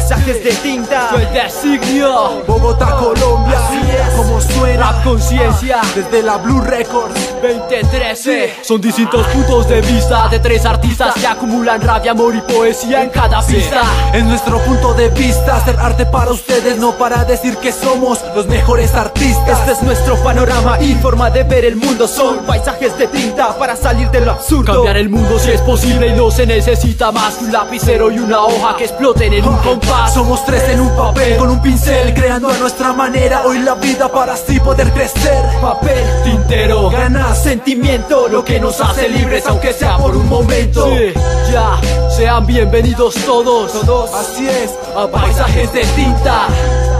Paisajes de tinta, Soy designio. Bogotá, Colombia, como suena Rap conciencia desde la Blue Records 2013. Son distintos puntos de vista de tres artistas que acumulan rabia, amor y poesía en cada pista. En nuestro punto de vista, hacer arte para ustedes, no para decir que somos los mejores artistas. este es nuestro panorama y forma de ver el mundo. Son paisajes de tinta para salir de lo absurdo. Cambiar el mundo si es posible y no se necesita más que un lapicero y una hoja que exploten en un compás. Somos tres en un papel, con un pincel, creando a nuestra manera hoy la vida para así poder crecer. Papel, Tintero, Ganas, sentimiento, lo que nos hace libres aunque sea por un momento. sí, ya, sean bienvenidos todos así es. a Paisajes de Tinta.